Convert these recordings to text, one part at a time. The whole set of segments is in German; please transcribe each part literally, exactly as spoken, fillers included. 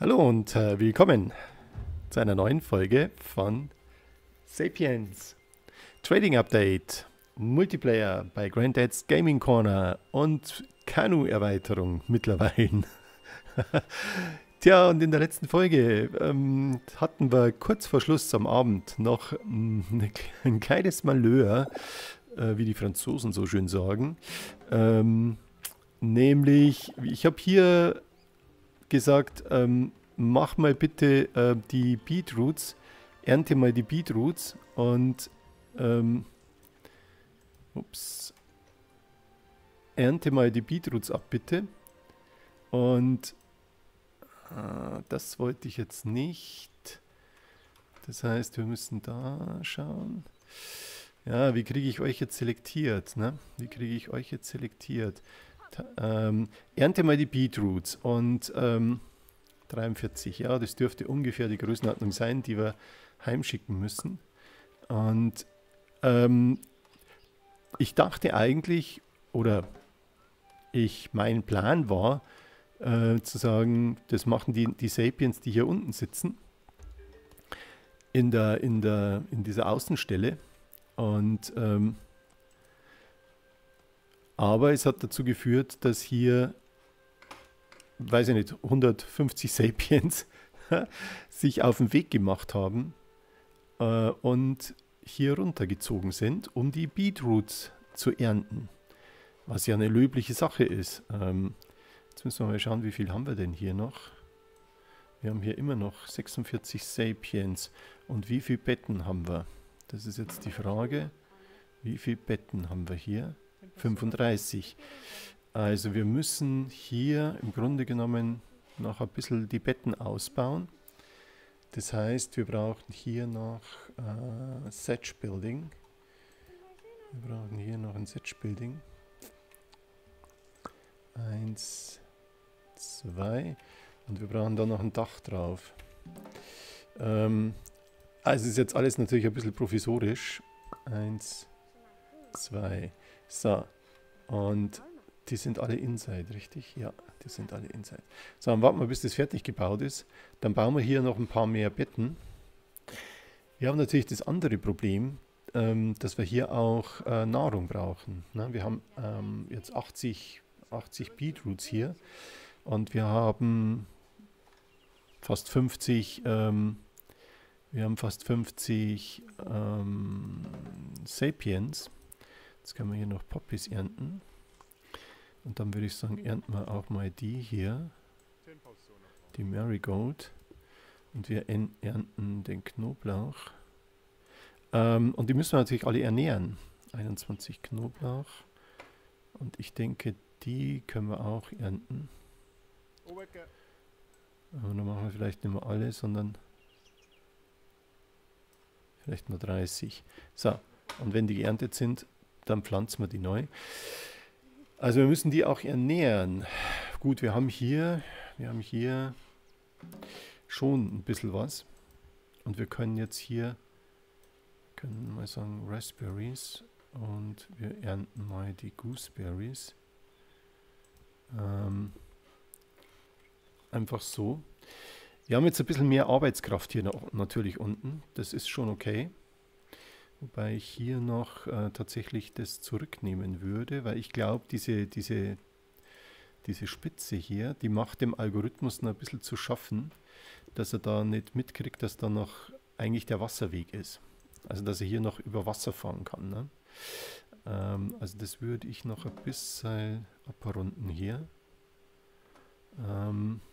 Hallo und äh, willkommen zu einer neuen Folge von Sapiens. Trading Update, Multiplayer bei Granddad's Gaming Corner und Kanu-Erweiterung mittlerweile. Tja, und in der letzten Folge ähm, hatten wir kurz vor Schluss am Abend noch ähm, ein kleines Malheur, äh, wie die Franzosen so schön sagen. Ähm, nämlich, ich habe hier gesagt, ähm, mach mal bitte äh, die Beetroots, ernte mal die Beetroots und ähm, ups, ernte mal die Beetroots ab bitte. Und äh, das wollte ich jetzt nicht. Das heißt, wir müssen da schauen. Ja, wie kriege ich euch jetzt selektiert? Ne? Wie kriege ich euch jetzt selektiert? Ta ähm, ernte mal die Beetroots und ähm, dreiundvierzig, ja, das dürfte ungefähr die Größenordnung sein, die wir heimschicken müssen. Und ähm, ich dachte eigentlich, oder ich, mein Plan war, äh, zu sagen, das machen die, die Sapiens, die hier unten sitzen, in, der, in, der, in dieser Außenstelle. Und ähm, aber es hat dazu geführt, dass hier, weiß ich nicht, hundertfünfzig Sapiens sich auf den Weg gemacht haben äh, und hier runtergezogen sind, um die Beetroots zu ernten. Was ja eine löbliche Sache ist. Ähm, jetzt müssen wir mal schauen, wie viel haben wir denn hier noch? Wir haben hier immer noch sechsundvierzig Sapiens. Und wie viele Betten haben wir? Das ist jetzt die Frage. Wie viele Betten haben wir hier? fünfunddreißig. Also wir müssen hier im Grunde genommen noch ein bisschen die Betten ausbauen. Das heißt, wir brauchen hier noch äh, Setch Building. Wir brauchen hier noch ein Setch Building. Eins, zwei. Und wir brauchen da noch ein Dach drauf. Ähm, also ist jetzt alles natürlich ein bisschen provisorisch. Eins, zwei. So. Und die sind alle inside, richtig? Ja, die sind alle inside. So, dann warten wir, bis das fertig gebaut ist. Dann bauen wir hier noch ein paar mehr Betten. Wir haben natürlich das andere Problem, ähm, dass wir hier auch äh, Nahrung brauchen. Ne? Wir haben ähm, jetzt achtzig, achtzig Beetroots hier und wir haben fast fünfzig, ähm, wir haben fast fünfzig ähm, Sapiens. Jetzt können wir hier noch Poppies ernten. Und dann würde ich sagen, ernten wir auch mal die hier, die Marigold. Und wir ernten den Knoblauch. Ähm, und die müssen wir natürlich alle ernähren. einundzwanzig Knoblauch. Und ich denke, die können wir auch ernten. Aber dann machen wir vielleicht nicht mehr alle, sondern vielleicht nur dreißig. So, und wenn die geerntet sind, dann pflanzen wir die neu. Also wir müssen die auch ernähren. Gut, wir haben hier, wir haben hier schon ein bisschen was. Und wir können jetzt hier, können wir mal sagen Raspberries und wir ernten mal die Gooseberries. Ähm, einfach so. Wir haben jetzt ein bisschen mehr Arbeitskraft hier noch, natürlich unten. Das ist schon okay. Wobei ich hier noch äh, tatsächlich das zurücknehmen würde, weil ich glaube, diese, diese, diese Spitze hier, die macht dem Algorithmus noch ein bisschen zu schaffen, dass er da nicht mitkriegt, dass da noch eigentlich der Wasserweg ist. Also dass er hier noch über Wasser fahren kann. Ne? Ähm, also das würde ich noch ein bisschen abrunden hier. Ähm,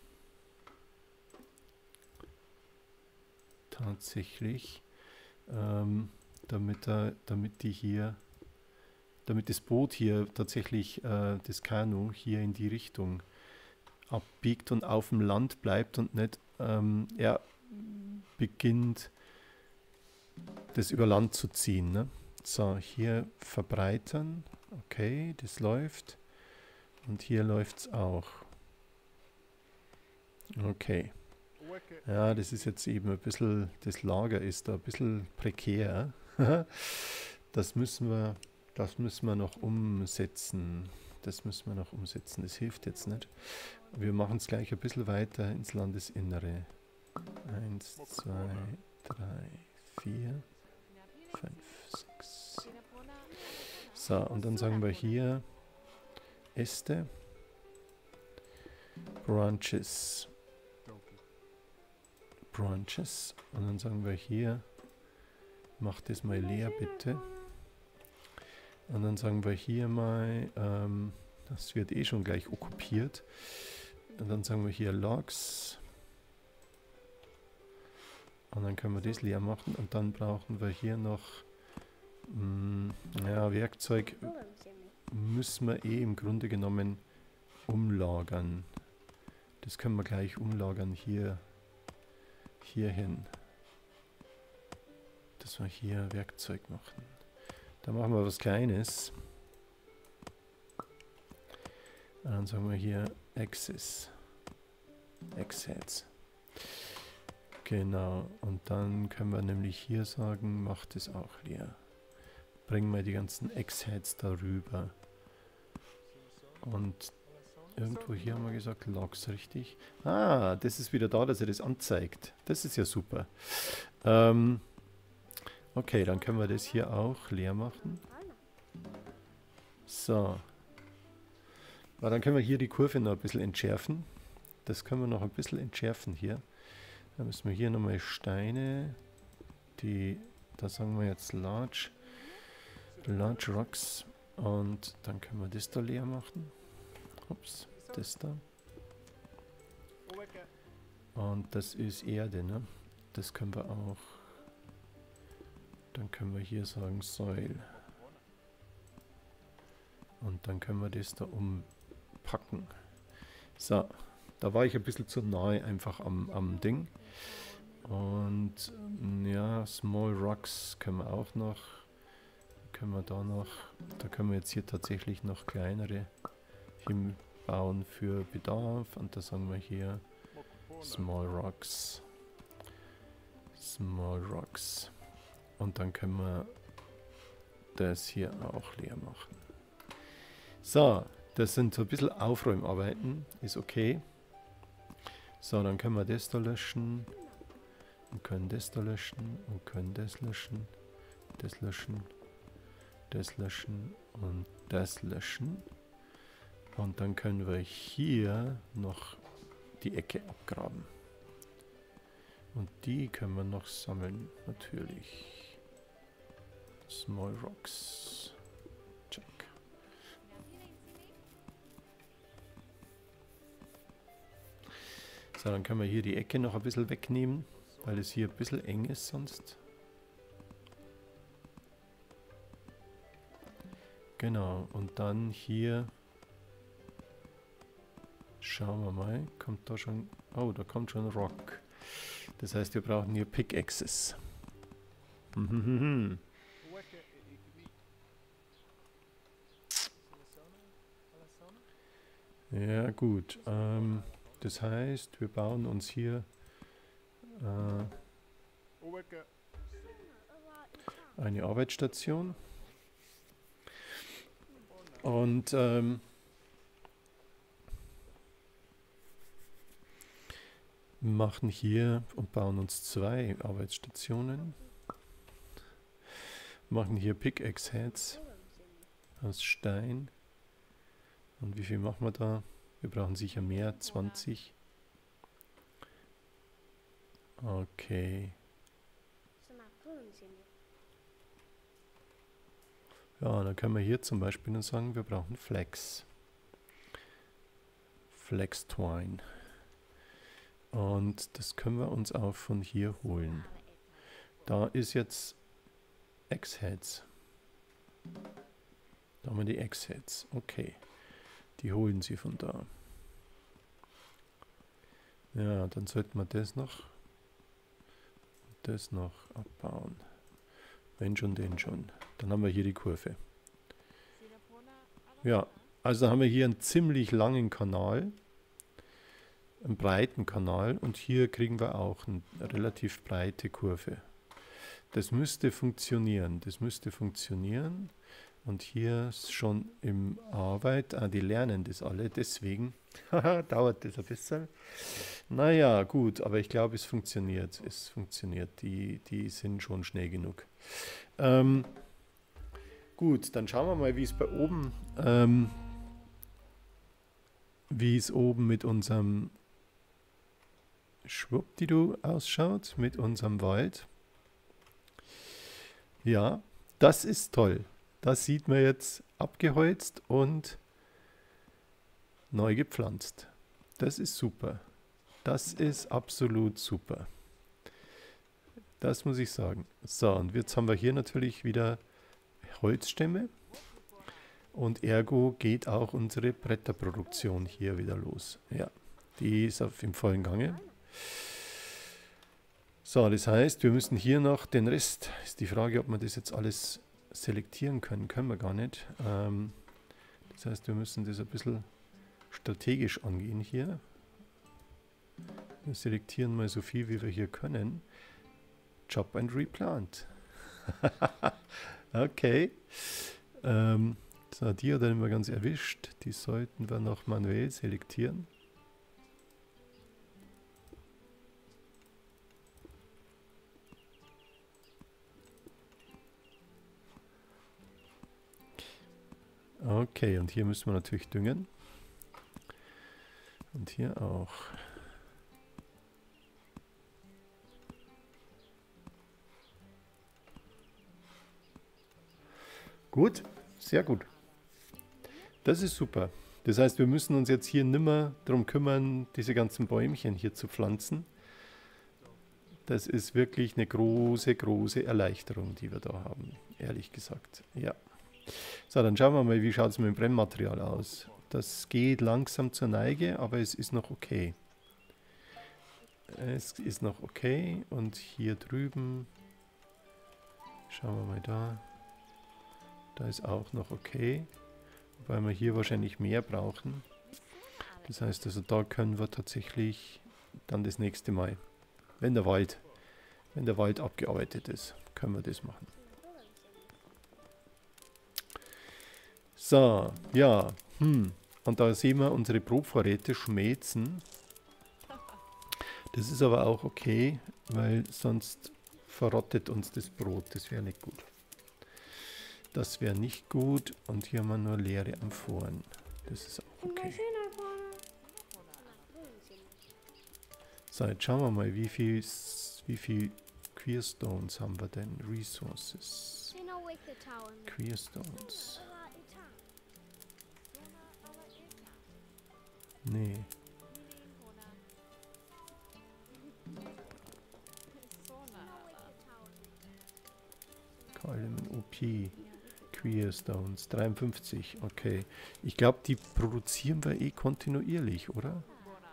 tatsächlich. Ähm, damit, er, damit die hier, damit das Boot hier tatsächlich, äh, das Kanu hier in die Richtung abbiegt und auf dem Land bleibt und nicht, ähm, er beginnt, das über Land zu ziehen. Ne? So, hier verbreitern, okay, das läuft und hier läuft es auch. Okay. Ja, das ist jetzt eben ein bisschen, das Lager ist da ein bisschen prekär. Das müssen wir, das müssen wir noch umsetzen. das müssen wir noch umsetzen. Das hilft jetzt nicht. Wir machen es gleich ein bisschen weiter ins Landesinnere. Eins, zwei, drei, vier, fünf, sechs. So, und dann sagen wir hier Äste, Branches, Branches. Und dann sagen wir hier, mach das mal leer bitte. Und dann sagen wir hier mal, ähm, das wird eh schon gleich okkupiert. Und dann sagen wir hier Logs. Und dann können wir das leer machen. Und dann brauchen wir hier noch, mh, ja, Werkzeug müssen wir eh im Grunde genommen umlagern. Das können wir gleich umlagern hier, hier hin. Dass wir hier Werkzeug machen. Da machen wir was Kleines. Und dann sagen wir hier Axis. X-Heads. Genau. Und dann können wir nämlich hier sagen, macht es auch leer. Bringen wir die ganzen X-Heads darüber. Und irgendwo hier haben wir gesagt, Logs, richtig? Ah, das ist wieder da, dass er das anzeigt. Das ist ja super. Ähm, okay, dann können wir das hier auch leer machen. So. Aber dann können wir hier die Kurve noch ein bisschen entschärfen. Das können wir noch ein bisschen entschärfen hier. Dann müssen wir hier nochmal Steine, die, da sagen wir jetzt Large, Large Rocks. Und dann können wir das da leer machen. Ups, das da. Und das ist Erde, ne? Das können wir auch. Dann können wir hier sagen Soil. Und dann können wir das da umpacken. So, da war ich ein bisschen zu nahe einfach am, am Ding. Und ja, Small Rocks können wir auch noch. Können wir da noch, da können wir jetzt hier tatsächlich noch kleinere hinbauen für Bedarf. Und da sagen wir hier Small Rocks. Small Rocks. Und dann können wir das hier auch leer machen. So, das sind so ein bisschen Aufräumarbeiten, ist okay. So, dann können wir das da löschen. Und können das da löschen. Und können das löschen. Das löschen. Das löschen. Und das löschen. Und dann können wir hier noch die Ecke abgraben. Und die können wir noch sammeln, natürlich. Small Rocks. Check. So, dann können wir hier die Ecke noch ein bisschen wegnehmen, weil es hier ein bisschen eng ist sonst. Genau, und dann hier schauen wir mal, kommt da schon, oh, da kommt schon Rock. Das heißt, wir brauchen hier Pickaxes. Ja gut, ähm, das heißt, wir bauen uns hier äh, eine Arbeitsstation und ähm, machen hier und bauen uns zwei Arbeitsstationen. Machen hier Pickaxe Heads aus Stein. Und wie viel machen wir da? Wir brauchen sicher mehr, zwanzig. Okay. Ja, dann können wir hier zum Beispiel dann sagen, wir brauchen Flex. Flex Twine. Und das können wir uns auch von hier holen. Da ist jetzt X-Heads. Da haben wir die X-Heads. Okay. Die holen sie von da. Ja, dann sollten wir das noch das noch abbauen. Wenn schon, den schon. Dann haben wir hier die Kurve. Ja, also haben wir hier einen ziemlich langen Kanal. Einen breiten Kanal. Und hier kriegen wir auch eine relativ breite Kurve. Das müsste funktionieren. Das müsste funktionieren. Und hier ist schon im Arbeit, ah, die lernen das alle, deswegen dauert das ein bisschen. Naja, gut, aber ich glaube, es funktioniert. Es funktioniert. Die, die sind schon schnell genug. Ähm, gut, dann schauen wir mal, wie es bei oben, ähm, wie es oben mit unserem Schwuppdidu ausschaut, mit unserem Wald. Ja, das ist toll. Das sieht man jetzt abgeholzt und neu gepflanzt. Das ist super. Das ist absolut super. Das muss ich sagen. So, und jetzt haben wir hier natürlich wieder Holzstämme. Und ergo geht auch unsere Bretterproduktion hier wieder los. Ja, die ist auf im vollen Gange. So, das heißt, wir müssen hier noch den Rest, ist die Frage, ob wir das jetzt alles selektieren können. Können wir gar nicht. Ähm, das heißt, wir müssen das ein bisschen strategisch angehen hier. Wir selektieren mal so viel, wie wir hier können. Chop and Replant. Okay. Ähm, so, die hat er immer ganz erwischt. Die sollten wir noch manuell selektieren. Okay, und hier müssen wir natürlich düngen. Und hier auch. Gut, sehr gut. Das ist super. Das heißt, wir müssen uns jetzt hier nimmer darum kümmern, diese ganzen Bäumchen hier zu pflanzen. Das ist wirklich eine große, große Erleichterung, die wir da haben, ehrlich gesagt. Ja. So, dann schauen wir mal, wie schaut es mit dem Brennmaterial aus. Das geht langsam zur Neige, aber es ist noch okay. Es ist noch okay. Und hier drüben, schauen wir mal da, da ist auch noch okay. Wobei wir hier wahrscheinlich mehr brauchen. Das heißt also, da können wir tatsächlich dann das nächste Mal, wenn der Wald, wenn der Wald abgearbeitet ist, können wir das machen. So, ja, hm. Und da sehen wir unsere Brotvorräte schmelzen. Das ist aber auch okay, weil sonst verrottet uns das Brot. Das wäre nicht gut. Das wäre nicht gut. Und hier haben wir nur leere Amphoren. Das ist auch okay. So, jetzt schauen wir mal, wie viel, wie viel Queerstones haben wir denn? Resources. Queerstones. Nee. Element O P. Queerstones. dreiundfünfzig. Okay. Ich glaube, die produzieren wir eh kontinuierlich, oder?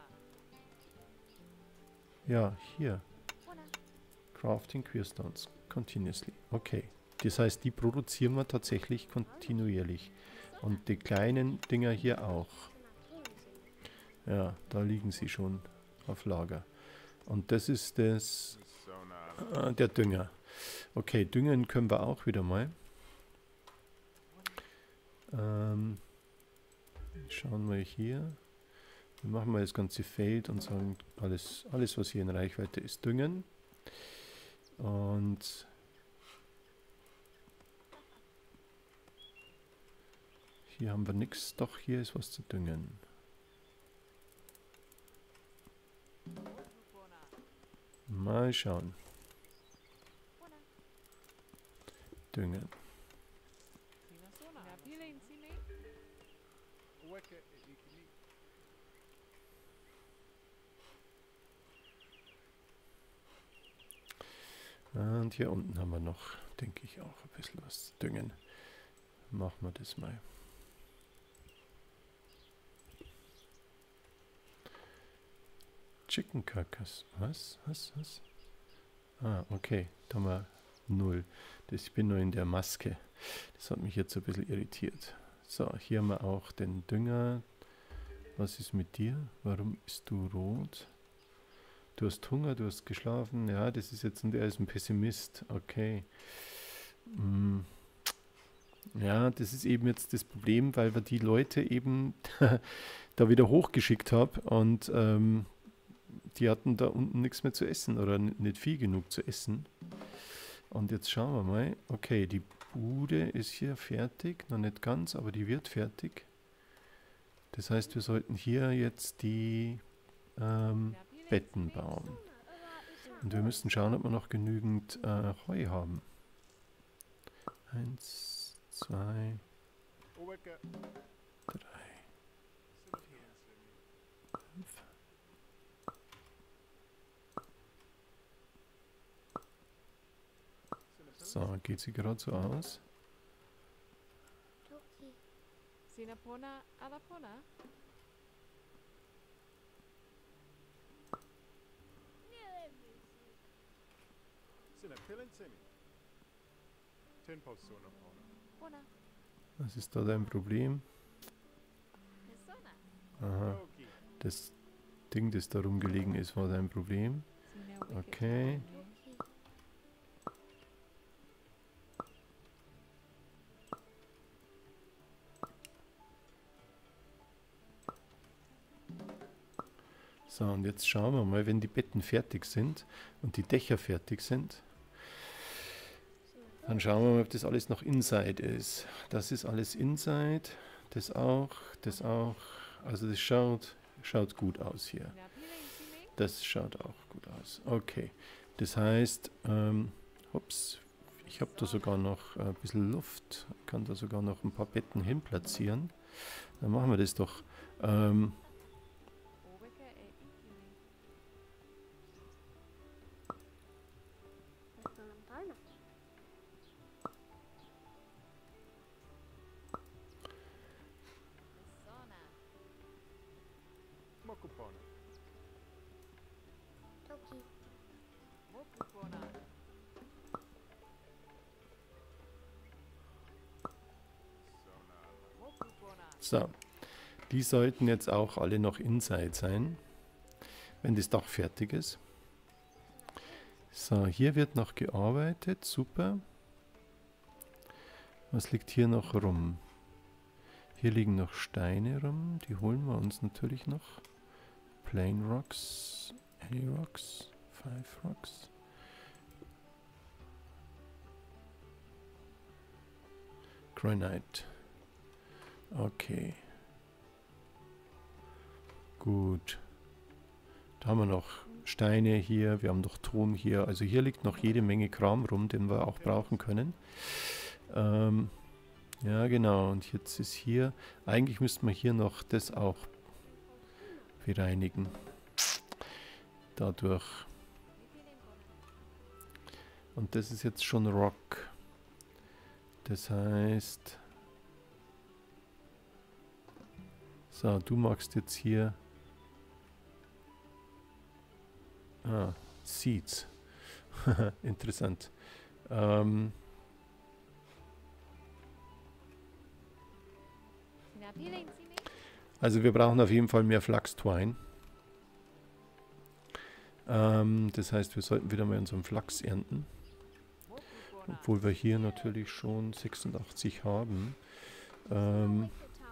Ja, hier. Crafting Queerstones. Continuously. Okay. Das heißt, die produzieren wir tatsächlich kontinuierlich. Und die kleinen Dinger hier auch. Ja, da liegen sie schon auf Lager. Und das ist das, äh, der Dünger. Okay, düngen können wir auch wieder mal. Ähm, schauen wir hier. Wir machen mal das ganze Feld und sagen, alles, alles was hier in Reichweite ist, düngen. Und hier haben wir nichts. Doch, hier ist was zu düngen. Mal schauen. Düngen. Und hier unten haben wir noch, denke ich, auch ein bisschen was zu düngen. Machen wir das mal. Chicken Carcass. Was? Was? Was? Ah, okay. Da haben wir null. Das, ich bin nur in der Maske. Das hat mich jetzt ein bisschen irritiert. So, hier haben wir auch den Dünger. Was ist mit dir? Warum bist du rot? Du hast Hunger, du hast geschlafen. Ja, das ist jetzt, und er ist ein Pessimist. Okay. Hm. Ja, das ist eben jetzt das Problem, weil wir die Leute eben da wieder hochgeschickt haben und ähm, die hatten da unten nichts mehr zu essen oder n- nicht viel genug zu essen. Und jetzt schauen wir mal. Okay, die Bude ist hier fertig, noch nicht ganz, aber die wird fertig. Das heißt, wir sollten hier jetzt die ähm, Betten bauen. Und wir müssen schauen, ob wir noch genügend äh, Heu haben. Eins, zwei, drei, fünf. So, geht sie gerade so aus? Sinapona Alapona? Pona. Was ist da dein Problem? Persona. Aha, das Ding, das da rumgelegen ist, war dein Problem. Sina Wicket. Okay. So, und jetzt schauen wir mal, wenn die Betten fertig sind und die Dächer fertig sind, dann schauen wir mal, ob das alles noch Inside ist. Das ist alles Inside, das auch, das auch. Also das schaut, schaut gut aus hier. Sina Piling Simi. Das schaut auch gut aus. Okay, das heißt, ähm, ups, ich habe da sogar noch ein bisschen Luft, kann da sogar noch ein paar Betten hin platzieren. Dann machen wir das doch. Ähm, Obeke e Ikimi. Persona. Mokupona. Mokupona. so, die sollten jetzt auch alle noch Inside sein, wenn das Dach fertig ist. So, hier wird noch gearbeitet, super. Was liegt hier noch rum? Hier liegen noch Steine rum, die holen wir uns natürlich noch. Plain Rocks, Any Rocks, Five Rocks. Granite. Okay. Gut. Da haben wir noch Steine hier, wir haben noch Ton hier. Also hier liegt noch jede Menge Kram rum, den wir auch brauchen können. Ähm, ja, genau. Und jetzt ist hier, eigentlich müssten wir hier noch das auch bereinigen. Dadurch. Und das ist jetzt schon Rock. Das heißt... So, du magst jetzt hier... Ah, Seeds. Interessant. Ähm, Sina Piling Simi. also wir brauchen auf jeden Fall mehr Flachs-Twine. Ähm, das heißt, wir sollten wieder mal unseren Flachs ernten. Mokupona. Obwohl wir hier natürlich schon sechsundachtzig haben. Ähm,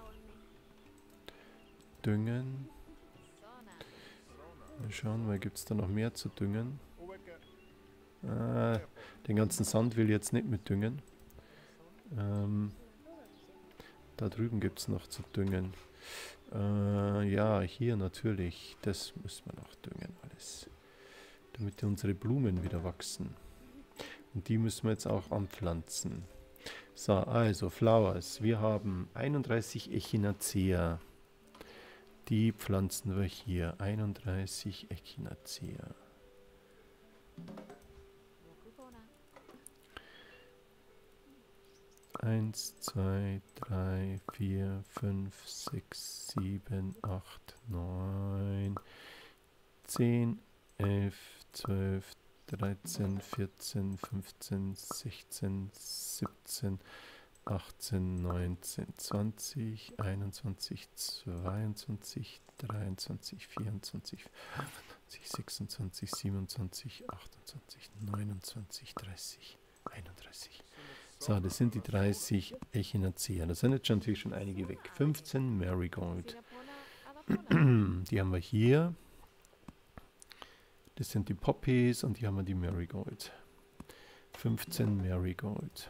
düngen. Persona. Mal schauen, mal gibt es da noch mehr zu düngen. Ah, den ganzen Sand will ich jetzt nicht mit düngen. Ähm, da drüben gibt es noch zu düngen. Äh, ja, hier natürlich. Das müssen wir noch düngen alles. Damit unsere Blumen wieder wachsen. Und die müssen wir jetzt auch anpflanzen. So, also Flowers. Wir haben einunddreißig Echinacea. Die pflanzen wir hier. einunddreißig Echinacea. Mokupona. eins, zwei, drei, vier, fünf, sechs, sieben, acht, neun, zehn, elf, zwölf, dreizehn, vierzehn, fünfzehn, sechzehn, siebzehn, achtzehn, neunzehn, zwanzig, einundzwanzig, zweiundzwanzig, dreiundzwanzig, vierundzwanzig, fünfundzwanzig, sechsundzwanzig, siebenundzwanzig, achtundzwanzig, neunundzwanzig, dreißig, einunddreißig, So, das sind die dreißig Echinacea. Da sind jetzt schon natürlich schon einige weg. fünfzehn Marigold. Die haben wir hier. Das sind die Poppies und hier haben wir die Marigold. fünfzehn Marigold.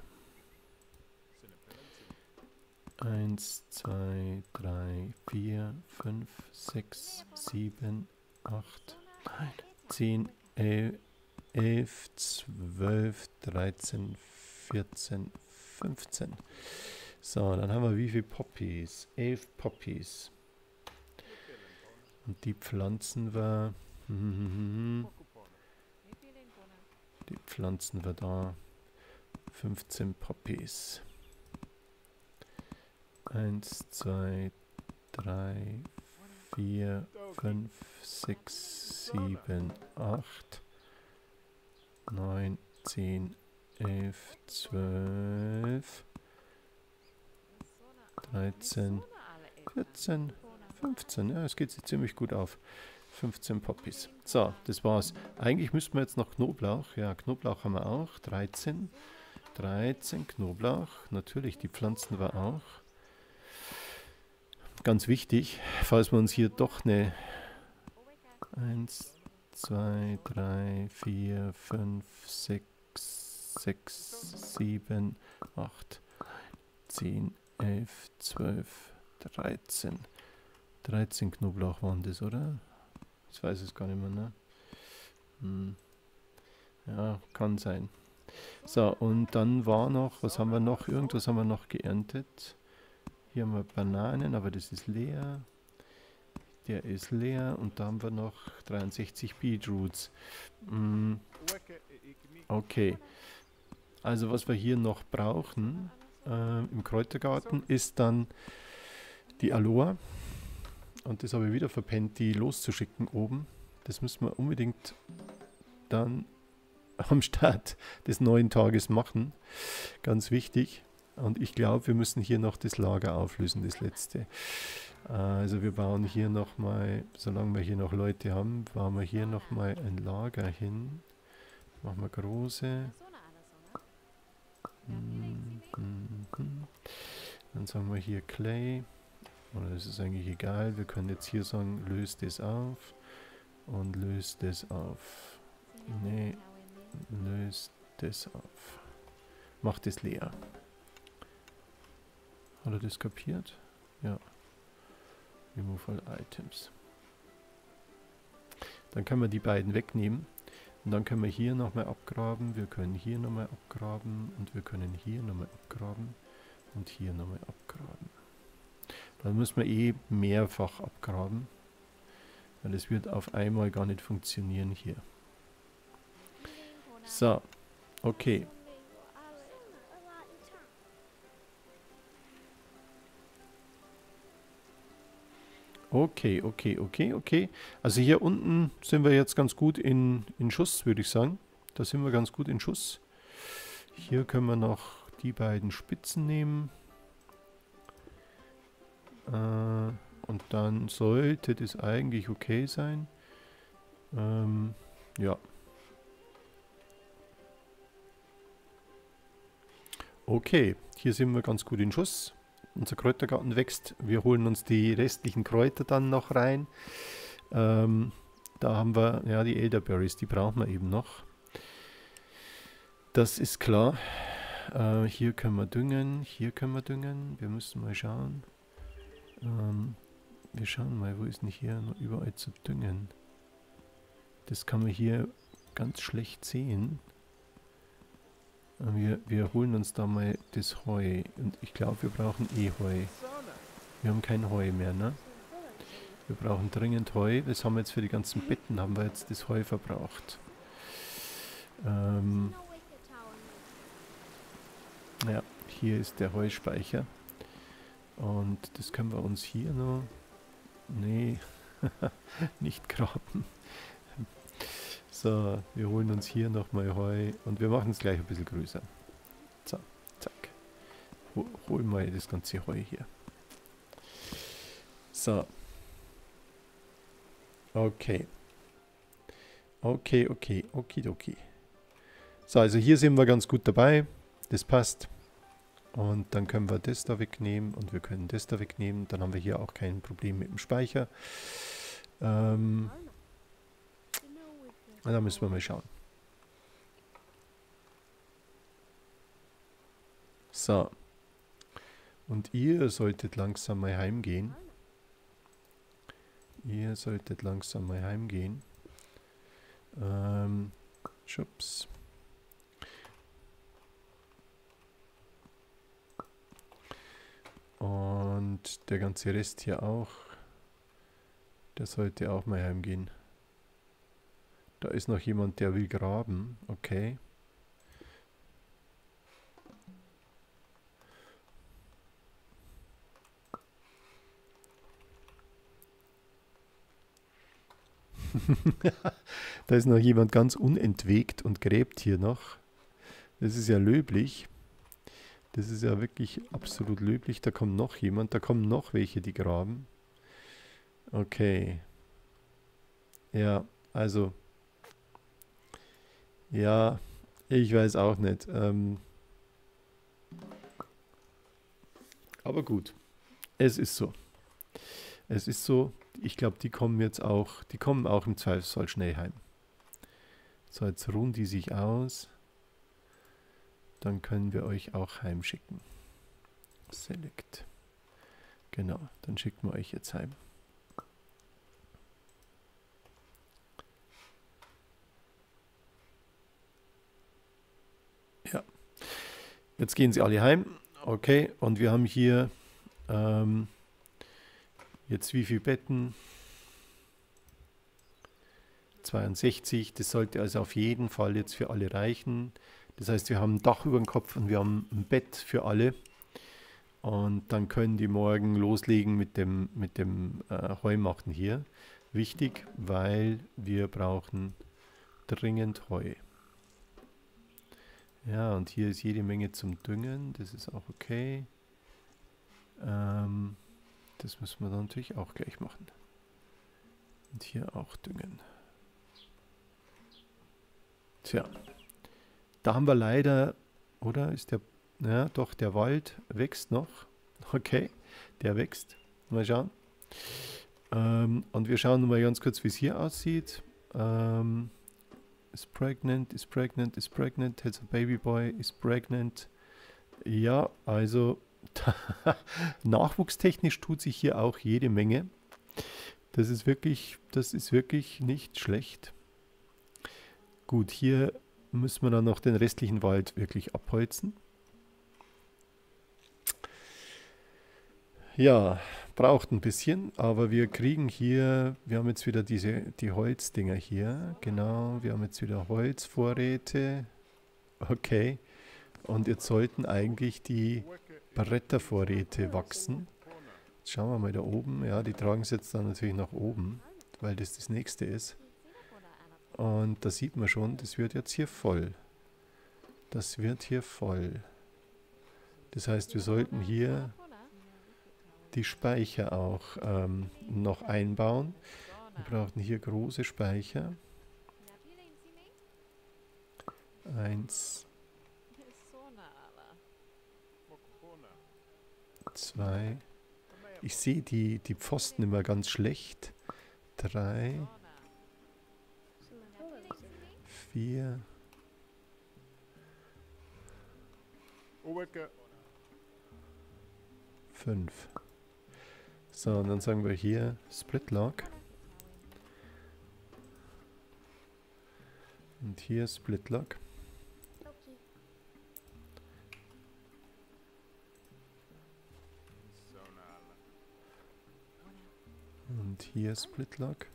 eins, zwei, drei, vier, fünf, sechs, sieben, acht, neun, zehn, elf, zwölf, dreizehn, vierzehn, fünfzehn. So, dann haben wir wie viele Poppies? elf Poppies. Und die pflanzen wir. Die pflanzen wir da. fünfzehn Poppies. eins, zwei, drei, vier, fünf, sechs, sieben, acht, neun, zehn, elf, zwölf, dreizehn, vierzehn, fünfzehn. Ja, es geht sich ziemlich gut auf. fünfzehn Poppies. So, das war's. Eigentlich müssten wir jetzt noch Knoblauch. Ja, Knoblauch haben wir auch. dreizehn. dreizehn Knoblauch. Natürlich, die pflanzen wir auch. Ganz wichtig, falls wir uns hier doch eine eins, zwei, drei, vier, fünf, sechs, sechs, sieben, acht, zehn, elf, zwölf, dreizehn. dreizehn Knoblauch waren das, oder? Ich weiß es gar nicht mehr, ne? Hm. Ja, kann sein. So, und dann war noch, was haben wir noch? Irgendwas haben wir noch geerntet. Hier haben wir Bananen, aber das ist leer. Der ist leer und da haben wir noch dreiundsechzig Beetroots. Hm. Okay. Also was wir hier noch brauchen äh, im Kräutergarten ist dann die Aloe. Und das habe ich wieder verpennt, die loszuschicken oben. Das müssen wir unbedingt dann am Start des neuen Tages machen. Ganz wichtig. Und ich glaube, wir müssen hier noch das Lager auflösen, das letzte. Also wir bauen hier nochmal, solange wir hier noch Leute haben, bauen wir hier nochmal ein Lager hin. Machen wir große. Dann sagen wir hier Clay. Oder das ist eigentlich egal. Wir können jetzt hier sagen, löst das auf. Und löst das auf. Nee, löst das auf. Macht es leer. Hat er das kapiert? Ja. Remove all Items. Dann können wir die beiden wegnehmen. Und dann können wir hier nochmal abgraben. Wir können hier nochmal abgraben. Und wir können hier nochmal abgraben. Und hier nochmal abgraben. Dann müssen wir eh mehrfach abgraben. Weil es wird auf einmal gar nicht funktionieren hier. So. Okay. Okay, okay, okay, okay. Also hier unten sind wir jetzt ganz gut in, in Schuss, würde ich sagen. Da sind wir ganz gut in Schuss. Hier können wir noch die beiden Spitzen nehmen. Äh, und dann sollte das eigentlich okay sein. Ähm, ja. Okay, hier sind wir ganz gut in Schuss. Unser Kräutergarten wächst. Wir holen uns die restlichen Kräuter dann noch rein. Ähm, da haben wir, ja, die Elderberries, die brauchen wir eben noch. Das ist klar. Äh, hier können wir düngen, hier können wir düngen. Wir müssen mal schauen. Ähm, wir schauen mal, wo ist denn hier noch überall zu düngen. Das kann man hier ganz schlecht sehen. Wir, wir holen uns da mal das Heu. Und ich glaube, wir brauchen eh Heu. Wir haben kein Heu mehr, ne? Wir brauchen dringend Heu. Das haben wir jetzt für die ganzen Betten, haben wir jetzt das Heu verbraucht. Ähm, ja, hier ist der Heuspeicher. Und das können wir uns hier noch... Nee, nicht graben. So, wir holen uns hier nochmal Heu und wir machen es gleich ein bisschen größer. So, zack. Ho holen wir das ganze Heu hier. So. Okay. Okay, okay, okidoki. So, also hier sind wir ganz gut dabei. Das passt. Und dann können wir das da wegnehmen und wir können das da wegnehmen. Dann haben wir hier auch kein Problem mit dem Speicher. Ähm, da müssen wir mal schauen. So. Und ihr solltet langsam mal heimgehen. Ihr solltet langsam mal heimgehen. Ähm, Schubs. Und der ganze Rest hier auch. Der sollte auch mal heimgehen. Da ist noch jemand, der will graben. Okay. Da ist noch jemand ganz unentwegt und gräbt hier noch. Das ist ja löblich. Das ist ja wirklich absolut löblich. Da kommt noch jemand. Da kommen noch welche, die graben. Okay. Ja, also. Ja, ich weiß auch nicht. Ähm, aber gut. Es ist so. Es ist so. Ich glaube, die kommen jetzt auch, die kommen auch im Zweifelsfall schnell heim. So, jetzt ruhen die sich aus. Dann können wir euch auch heimschicken. Select. Genau, dann schicken wir euch jetzt heim. Ja. Jetzt gehen sie alle heim. Okay, und wir haben hier ähm, jetzt wie viele Betten? zweiundsechzig. Das sollte also auf jeden Fall jetzt für alle reichen. Das heißt, wir haben ein Dach über dem Kopf und wir haben ein Bett für alle. Und dann können die morgen loslegen mit dem, mit dem äh, Heumachen hier. Wichtig, weil wir brauchen dringend Heu. Ja, und hier ist jede Menge zum Düngen. Das ist auch okay. Ähm, das müssen wir dann natürlich auch gleich machen. Und hier auch düngen. Tja, da haben wir leider, oder ist der, ja doch, der Wald wächst noch. Okay, der wächst. Mal schauen. Ähm, und wir schauen mal ganz kurz, wie es hier aussieht. Ähm, is pregnant, is pregnant, is pregnant, has a baby boy, is pregnant. Ja, also nachwuchstechnisch tut sich hier auch jede Menge. Das ist wirklich, das ist wirklich nicht schlecht. Gut, hier müssen wir dann noch den restlichen Wald wirklich abholzen. Ja, braucht ein bisschen, aber wir kriegen hier, wir haben jetzt wieder diese, die Holzdinger hier, genau, wir haben jetzt wieder Holzvorräte, okay, und jetzt sollten eigentlich die Brettervorräte wachsen. Jetzt schauen wir mal da oben, ja, die tragen es jetzt dann natürlich nach oben, weil das das nächste ist. Und da sieht man schon, das wird jetzt hier voll. Das wird hier voll. Das heißt, wir sollten hier die Speicher auch ähm, noch einbauen. Wir brauchen hier große Speicher. Eins, zwei. Ich sehe die, die Pfosten immer ganz schlecht. Drei. Vier. Fünf. So, und dann sagen wir hier Split Lock. Und hier Split Lock. Und hier Split Lock.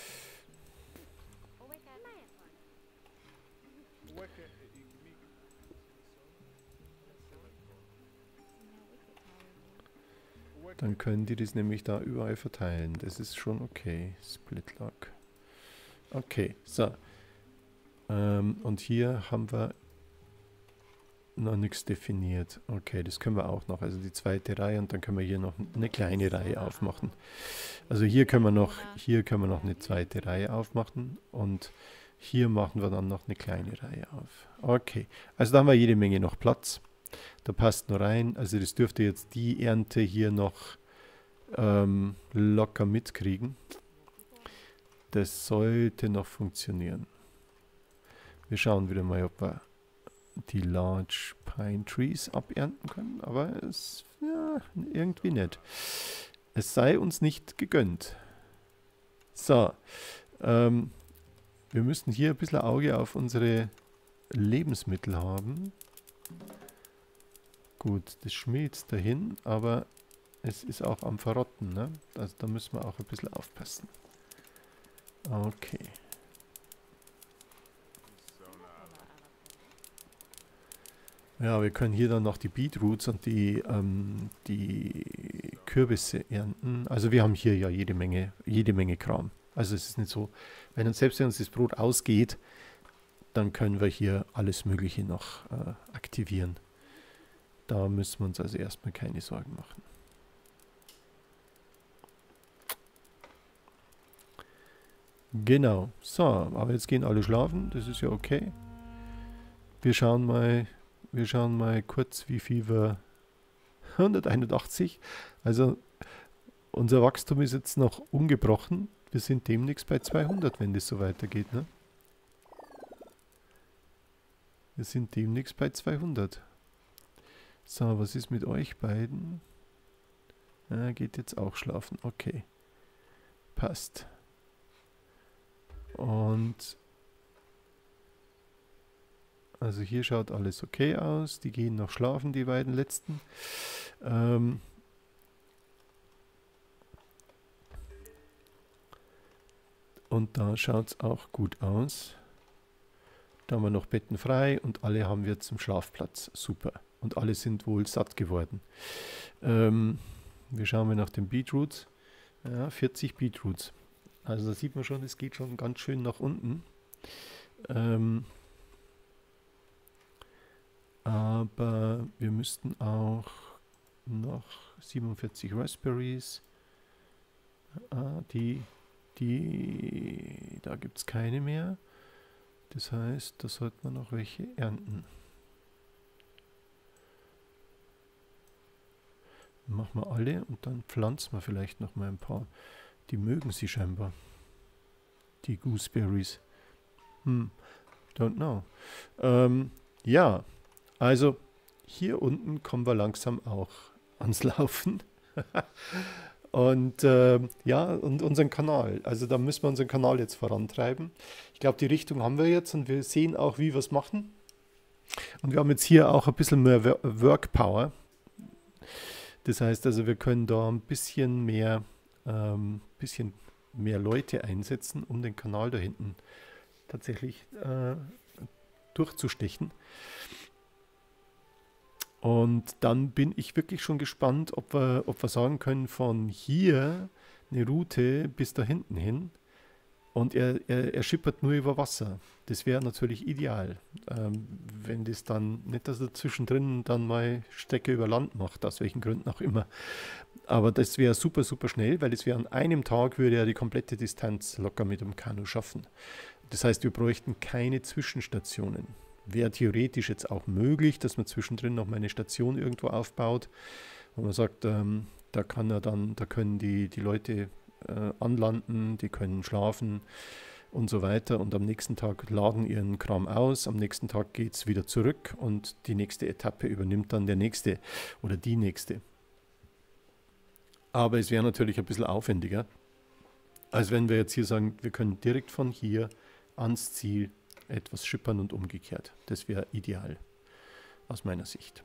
Dann können die das nämlich da überall verteilen. Das ist schon okay. Split Lock. Okay, so. Ähm, und hier haben wir noch nichts definiert. Okay, das können wir auch noch. Also die zweite Reihe und dann können wir hier noch eine kleine Reihe aufmachen. Also hier können wir noch, hier können wir noch eine zweite Reihe aufmachen und hier machen wir dann noch eine kleine Reihe auf. Okay, also da haben wir jede Menge noch Platz. Da passt noch rein. Also das dürfte jetzt die Ernte hier noch ähm, locker mitkriegen. Das sollte noch funktionieren. Wir schauen wieder mal, ob wir die Large Pine Trees abernten können, aber es ja, irgendwie nicht. Es sei uns nicht gegönnt. So, ähm, wir müssen hier ein bisschen Auge auf unsere Lebensmittel haben. Gut, das schmilzt dahin, aber es ist auch am Verrotten, ne? Also da müssen wir auch ein bisschen aufpassen. Okay. Ja, wir können hier dann noch die Beetroots und die, ähm, die Kürbisse ernten. Also wir haben hier ja jede Menge, jede Menge Kram. Also es ist nicht so, wenn uns selbst wenn uns das Brot ausgeht, dann können wir hier alles Mögliche noch äh, aktivieren. Da müssen wir uns also erstmal keine Sorgen machen. Genau. So, aber jetzt gehen alle schlafen. Das ist ja okay. Wir schauen mal, wir schauen mal kurz, wie viel wir... hunderteinundachtzig. Also unser Wachstum ist jetzt noch ungebrochen. Wir sind demnächst bei zweihundert, wenn das so weitergeht, ne? Wir sind demnächst bei zweihundert. So, was ist mit euch beiden? Ah, geht jetzt auch schlafen. Okay. Passt. Und also hier schaut alles okay aus. Die gehen noch schlafen, die beiden letzten. Ähm und da schaut es auch gut aus. Da haben wir noch Betten frei und alle haben wir zum Schlafplatz. Super. Und alle sind wohl satt geworden. Ähm, wir schauen mal nach den Beetroots. Ja, vierzig Beetroots. Also da sieht man schon, es geht schon ganz schön nach unten. Ähm, aber wir müssten auch noch siebenundvierzig Raspberries. Ah, die, die, da gibt es keine mehr. Das heißt, da sollten wir noch welche ernten. Machen wir alle und dann pflanzen wir vielleicht noch mal ein paar. Die mögen sie scheinbar. Die Gooseberries. Hm, don't know. Ähm, ja, also hier unten kommen wir langsam auch ans Laufen. Und äh, ja, und unseren Kanal. Also da müssen wir unseren Kanal jetzt vorantreiben. Ich glaube, die Richtung haben wir jetzt und wir sehen auch, wie wir es machen. Und wir haben jetzt hier auch ein bisschen mehr Workpower. Das heißt also, wir können da ein bisschen mehr, ähm, bisschen mehr Leute einsetzen, um den Kanal da hinten tatsächlich äh, durchzustechen. Und dann bin ich wirklich schon gespannt, ob wir, ob wir sagen können, von hier eine Route bis da hinten hin. Und er, er, er schippert nur über Wasser. Das wäre natürlich ideal, ähm, wenn das dann, nicht, dass er zwischendrin dann mal Strecke über Land macht, aus welchen Gründen auch immer. Aber das wäre super, super schnell, weil es wäre an einem Tag, würde er die komplette Distanz locker mit dem Kanu schaffen. Das heißt, wir bräuchten keine Zwischenstationen. Wäre theoretisch jetzt auch möglich, dass man zwischendrin noch mal eine Station irgendwo aufbaut, wo man sagt, ähm, da kann er dann, da können die, die Leute äh, anlanden, die können schlafen und so weiter und am nächsten Tag laden ihren Kram aus, am nächsten Tag geht es wieder zurück und die nächste Etappe übernimmt dann der nächste oder die nächste. Aber es wäre natürlich ein bisschen aufwendiger, als wenn wir jetzt hier sagen, wir können direkt von hier ans Ziel etwas schippern und umgekehrt. Das wäre ideal, aus meiner Sicht.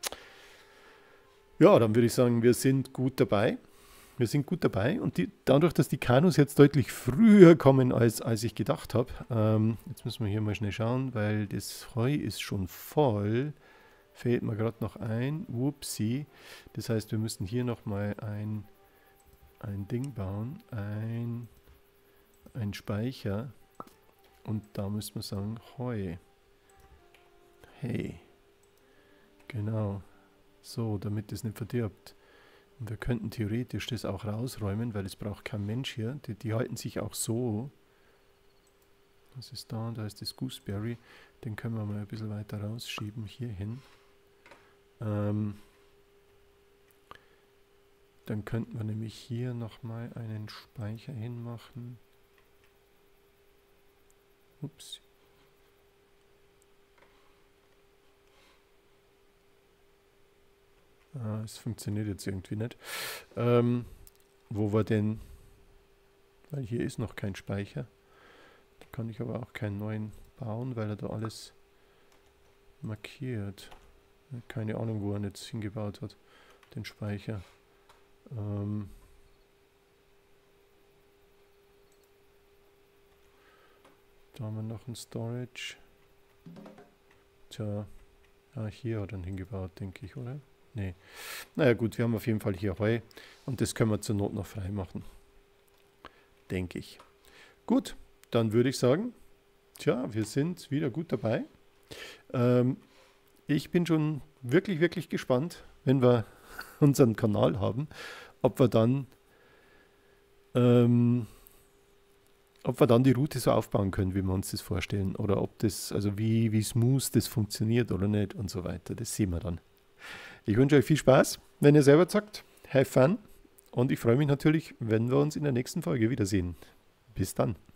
Ja, dann würde ich sagen, wir sind gut dabei. Wir sind gut dabei und die, dadurch, dass die Kanus jetzt deutlich früher kommen, als, als ich gedacht habe, ähm, jetzt müssen wir hier mal schnell schauen, weil das Heu ist schon voll, fällt mir gerade noch ein, whoopsie. Das heißt, wir müssen hier nochmal ein, ein Ding bauen, ein, ein Speicher. Und da müssen wir sagen, Heu. Hey. Genau. So, damit das nicht verdirbt. Und wir könnten theoretisch das auch rausräumen, weil es braucht kein Mensch hier. Die, die halten sich auch so. Was ist da? Da ist das Gooseberry. Den können wir mal ein bisschen weiter rausschieben, hier hin. Ähm, dann könnten wir nämlich hier nochmal einen Speicher hinmachen. Ups. Ah, es funktioniert jetzt irgendwie nicht. Ähm, wo war denn... Weil hier ist noch kein Speicher. Da kann ich aber auch keinen neuen bauen, weil er da alles markiert. Keine Ahnung, wo er jetzt hingebaut hat, den Speicher. Ähm da haben wir noch ein Storage. Tja, ah, hier hat er ihn hingebaut, denke ich, oder? Nee. Naja gut, wir haben auf jeden Fall hier Heu und das können wir zur Not noch frei machen. Denke ich. Gut, dann würde ich sagen, tja, wir sind wieder gut dabei. Ähm, ich bin schon wirklich, wirklich gespannt, wenn wir unseren Kanal haben, ob wir dann ähm, ob wir dann die Route so aufbauen können, wie wir uns das vorstellen, oder ob das, also wie, wie smooth das funktioniert oder nicht und so weiter. Das sehen wir dann. Ich wünsche euch viel Spaß, wenn ihr selber zockt. Have fun. Und ich freue mich natürlich, wenn wir uns in der nächsten Folge wiedersehen. Bis dann.